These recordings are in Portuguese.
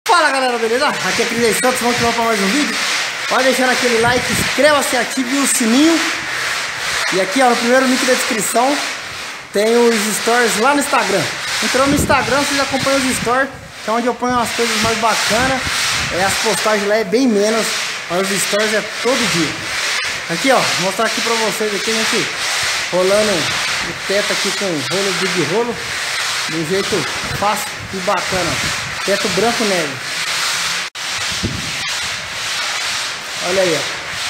Fala galera, beleza? Aqui é Cris Santos, vamos para mais um vídeo. Vai deixando aquele like, inscreva-se, ative o sininho. E aqui ó, no primeiro link da descrição tem os stories lá no Instagram. Entrando no Instagram, vocês acompanham os stories, que é onde eu ponho umas coisas mais bacanas. As postagens lá é bem menos, mas os stories é todo dia. Aqui ó, vou mostrar aqui pra vocês aqui, a gente rolando o teto aqui com rolo de rolo, de um jeito fácil e bacana. Teto branco neve. Olha aí, ó.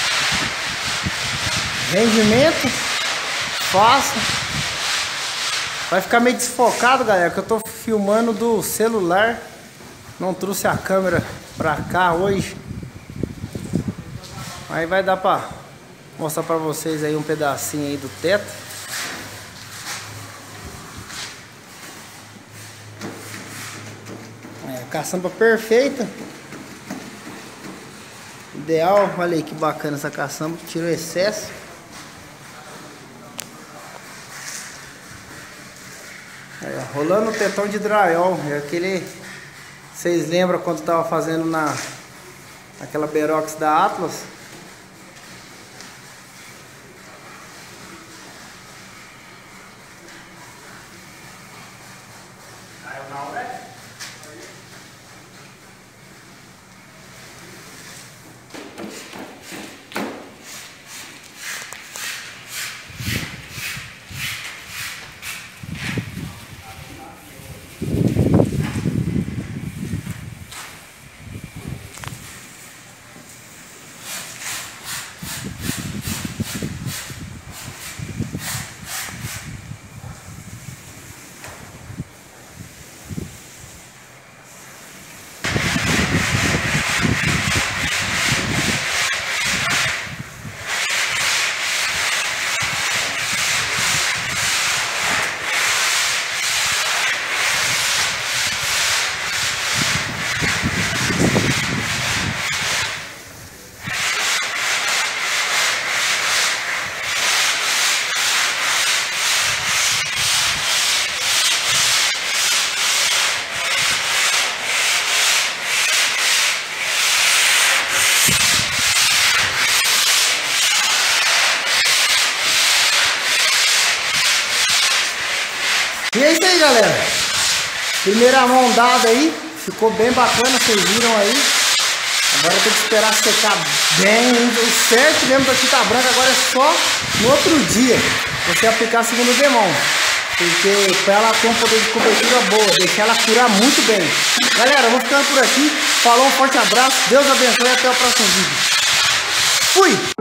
Rendimento fácil. Vai ficar meio desfocado, galera, que eu tô filmando do celular. Não trouxe a câmera pra cá hoje. Aí vai dar pra mostrar pra vocês aí um pedacinho aí do teto. Caçamba perfeita. Ideal, olha aí que bacana essa caçamba, que tirou excesso. Aí, ó, rolando o tetão de drywall. É aquele. Vocês lembram quando tava fazendo naquela Berox da Atlas? E é isso aí, galera. Primeira mão dada aí. Ficou bem bacana, vocês viram aí. Agora tem que esperar secar bem. O certo mesmo da fita branca agora é só no outro dia você aplicar a segunda demão. Porque para ela ter um poder de cobertura boa, deixar ela curar muito bem. Galera, eu vou ficando por aqui. Falou, um forte abraço. Deus abençoe e até o próximo vídeo. Fui!